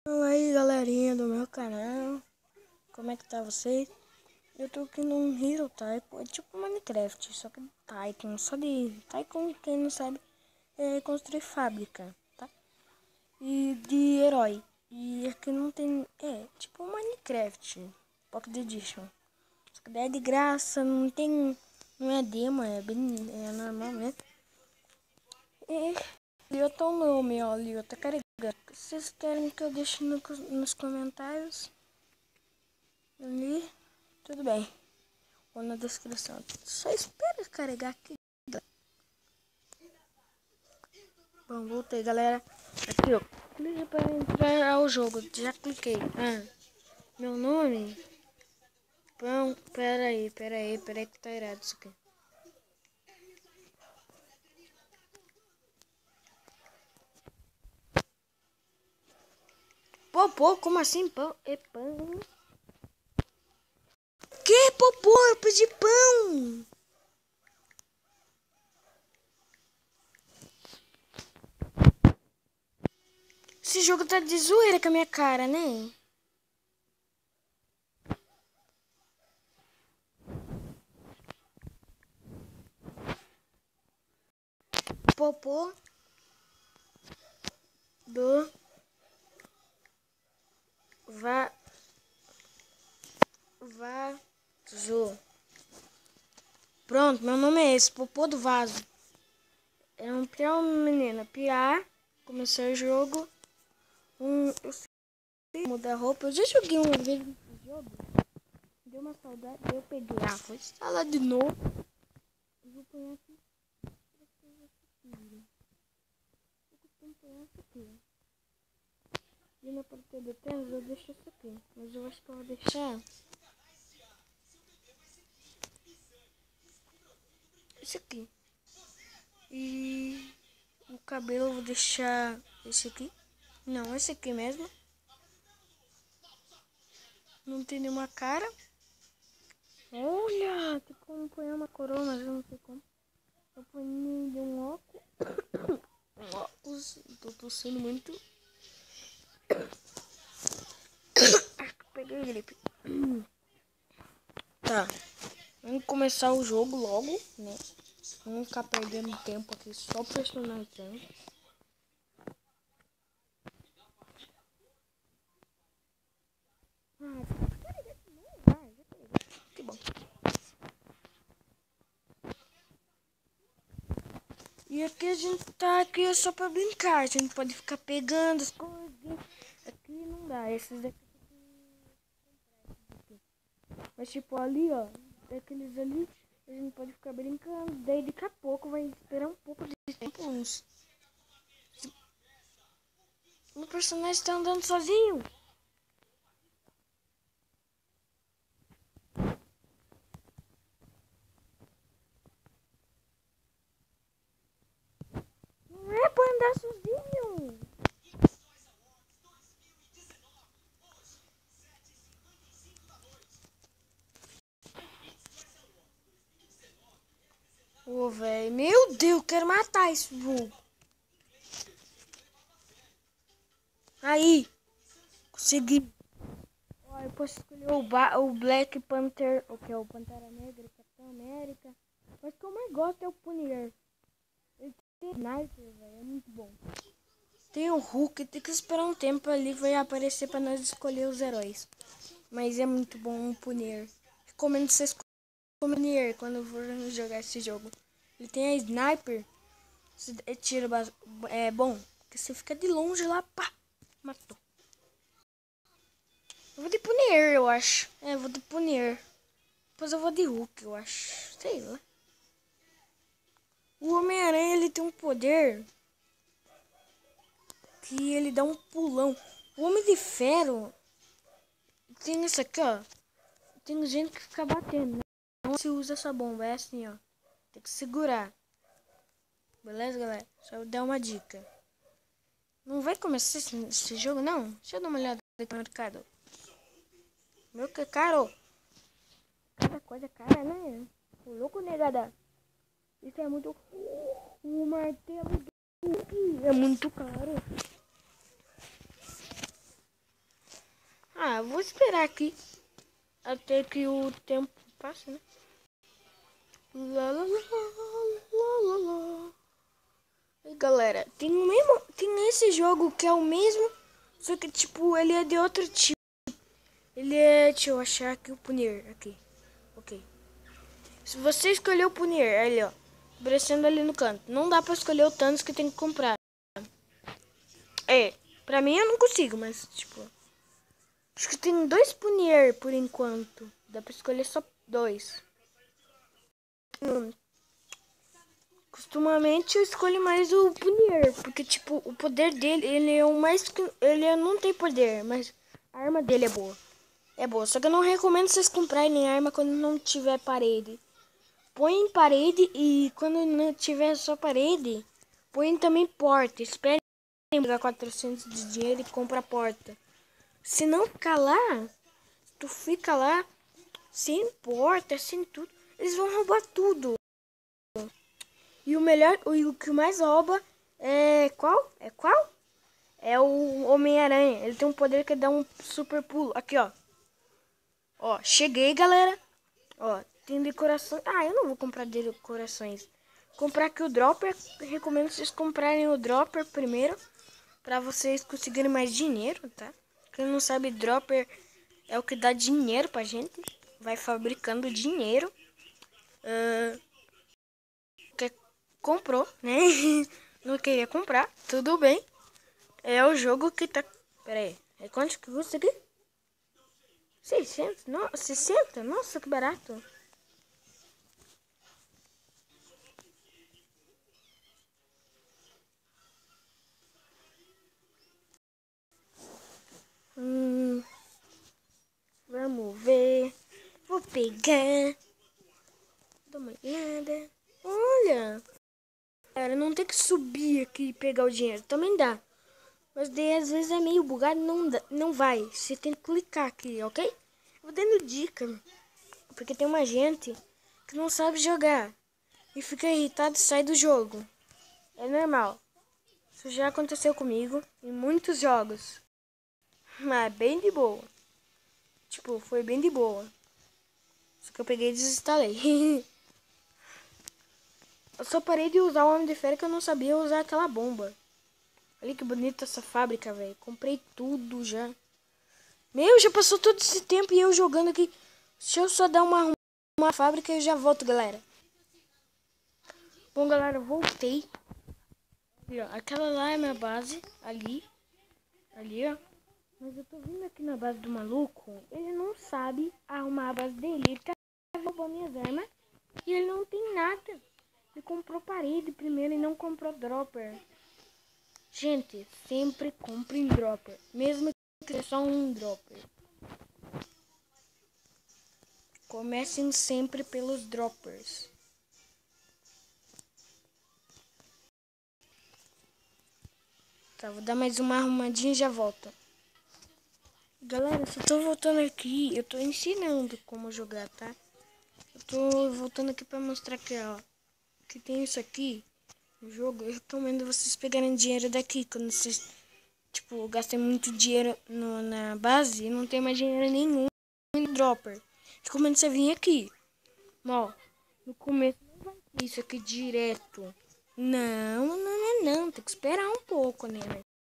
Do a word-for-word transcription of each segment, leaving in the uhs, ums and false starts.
Fala aí, galerinha do meu canal, como é que tá vocês? Eu tô aqui num Hero Type, é tipo Minecraft, só que Tycoon, só de Tycoon, quem não sabe, é construir fábrica, tá? E de herói, e aqui não tem, é tipo Minecraft, Pocket Edition, só que daí é de graça, não tem, não é demo, é bem, é normal mesmo. E eu tô o nome, ó, ali, eu tô carregando. Se vocês querem que eu deixe no, nos comentários ali, tudo bem, ou na descrição. Só espera carregar aqui. Bom, voltei, galera. Aqui, ó. Clique para entrar ao jogo. Já cliquei. Ah, meu nome? Bom, pera aí, pera aí, pera aí que tá errado isso aqui. Popô, como assim pão? É pão? Que popô? Eu pedi pão! Esse jogo tá de zoeira com a minha cara, né? Popô do va vaso. Pronto, meu nome é esse, Popô do Vaso. É um pior menina, piar, começou o jogo. Um, eu sei mudar roupa. Eu já joguei uma vez nesse jogo. Deu uma saudade, eu peguei. Ah, vou instalar de novo. Eu vou pôr aqui. Eu costumo pôr essa aqui. E na parte do tênis eu deixo isso aqui. Mas eu acho que eu vou deixar esse aqui. E o cabelo eu vou deixar esse aqui. Não, esse aqui mesmo. Não tem nenhuma cara. Olha, tem como pôr uma coroa, mas eu não sei como. Eu ponho de um óculos. Um óculos. Tô tossindo muito. Acho que peguei gripe. Tá. Vamos começar o jogo logo, né? Vamos ficar perdendo tempo aqui só personalizando. Ah, que bom. E aqui a gente tá aqui só pra brincar. A gente pode ficar pegando as coisas. Aqui não dá. Esses daqui. Mas tipo ali, ó. Daqueles ali. A gente pode ficar brincando. Daí daqui a pouco vai esperar um pouco de tempo. Uns. O personagem tá andando sozinho. Não é pra andar sozinho. Ô, velho. Meu Deus, quero matar esse vulgo. Aí. Consegui. Ó, eu posso escolher o, ba o Black Panther, o que é o Pantera Negra, Capitão América. Mas o que eu mais gosto é o Punisher. Ele tem sniper, velho, é muito bom. Tem o Hulk, tem que esperar um tempo ali, vai aparecer pra nós escolher os heróis. Mas é muito bom o Punisher. Recomendo vocês escolher o Punisher quando for jogar esse jogo. Ele tem a sniper, você tira, é bom, porque você fica de longe lá, pá, matou. Eu vou de Punisher, eu acho. É, eu vou de Punisher. Depois eu vou de Hulk, eu acho. Sei lá. O Homem-Aranha, ele tem um poder que ele dá um pulão. O Homem de Ferro tem isso aqui, ó. Tem gente que fica batendo, né? Não se usa essa bomba, é assim, ó. Tem que segurar. Beleza, galera? Só vou dar uma dica. Não vai começar esse, esse jogo, não? Deixa eu dar uma olhada aqui no mercado. Meu que caro. Cada coisa cara, né? O louco, negada. Isso é muito... O martelo do... é muito caro. Ah, vou esperar aqui até que o tempo passe, né? Lá, lá, lá, lá, lá, lá. E galera, tem o mesmo, tem esse jogo que é o mesmo, só que tipo, ele é de outro tipo. Ele é, deixa eu achar aqui o punir, aqui, ok. Se você escolher o punir, ali ó, aparecendo ali no canto, não dá pra escolher o Thanos que tem que comprar. É, pra mim eu não consigo, mas tipo, acho que tem dois punir por enquanto, dá pra escolher só dois. Hum. Costumamente eu escolho mais o punir, porque tipo, o poder dele, ele é o mais, ele não tem poder, mas a arma dele é boa. É boa, só que eu não recomendo vocês comprarem arma quando não tiver parede. Põe em parede e quando não tiver só parede, põe também porta. Espere pegar quatrocentos de dinheiro e compra a porta. Se não ficar lá, tu fica lá sem porta, sem tudo, eles vão roubar tudo. E o melhor, o que mais rouba é qual? É qual? É o Homem-Aranha. Ele tem um poder que dá um super pulo. Aqui, ó. Ó, cheguei, galera. Ó, tem decoração. Ah, eu não vou comprar decorações. Comprar aqui o Dropper. Recomendo vocês comprarem o Dropper primeiro, pra vocês conseguirem mais dinheiro, tá? Quem não sabe, Dropper é o que dá dinheiro pra gente. Vai fabricando dinheiro. Uh, que comprou, né? Não queria comprar, tudo bem. É o jogo que tá... Pera aí, é quanto que custa aqui? seiscentos? Não, sessenta? Nossa, que barato. Hum, vamos ver. Vou pegar. Dá uma olhada. Olha. Cara, não tem que subir aqui e pegar o dinheiro. Também dá. Mas daí às vezes é meio bugado, não, dá, não vai. Você tem que clicar aqui, ok? Vou dando dica. Porque tem uma gente que não sabe jogar. E fica irritado e sai do jogo. É normal. Isso já aconteceu comigo em muitos jogos. Mas bem de boa. Tipo, foi bem de boa. Só que eu peguei e desinstalei. Eu só parei de usar o Homem de Ferro que eu não sabia usar aquela bomba. Olha que bonita essa fábrica, velho. Comprei tudo já. Meu, já passou todo esse tempo e eu jogando aqui. Deixa eu só dar uma, uma fábrica e eu já volto, galera. Bom, galera, eu voltei. Ali, ó, aquela lá é a minha base. Ali. Ali, ó. Mas eu tô vindo aqui na base do maluco. Ele não sabe arrumar a base dele. Ele tá roubando minhas armas. E ele não tem nada. Ele comprou parede primeiro e não comprou dropper. Gente, sempre comprem dropper. Mesmo que seja só um dropper. Comecem sempre pelos droppers. Tá, vou dar mais uma arrumadinha e já volto. Galera, se eu tô voltando aqui, eu tô ensinando como jogar, tá? Eu tô voltando aqui pra mostrar que, ó, que tem isso aqui no jogo. Eu recomendo vocês pegarem dinheiro daqui. Quando vocês, tipo, gastem muito dinheiro no, na base e não tem mais dinheiro nenhum no dropper. Recomendo você vir aqui. Ó, no começo não vai ter isso aqui direto. Não, não, não, não. Tem que esperar um pouco, né?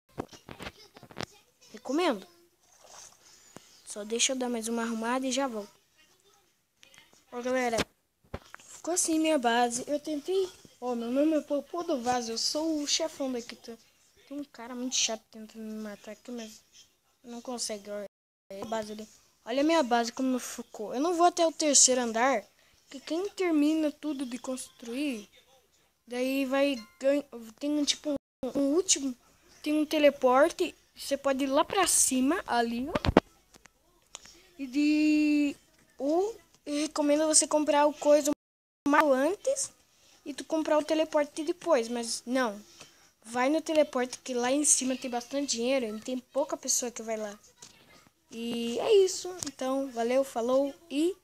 Recomendo. Só deixa eu dar mais uma arrumada e já volto. Ó, galera. Ficou assim minha base. Eu tentei... Ó, meu nome é Popô do Vaso. Eu sou o chefão daqui. Tem um cara muito chato tentando me matar aqui, mas não consegue. Olha a base ali. Olha a minha base como ficou. Eu não vou até o terceiro andar, porque quem termina tudo de construir, daí vai ganhar. Tem tipo um, um último, tem um teleporte. Você pode ir lá pra cima, ali, ó. E de o eu recomendo você comprar o coisa mais antes e tu comprar o teleporte depois, mas não. Vai no teleporte que lá em cima tem bastante dinheiro e tem pouca pessoa que vai lá. E é isso. Então, valeu, falou e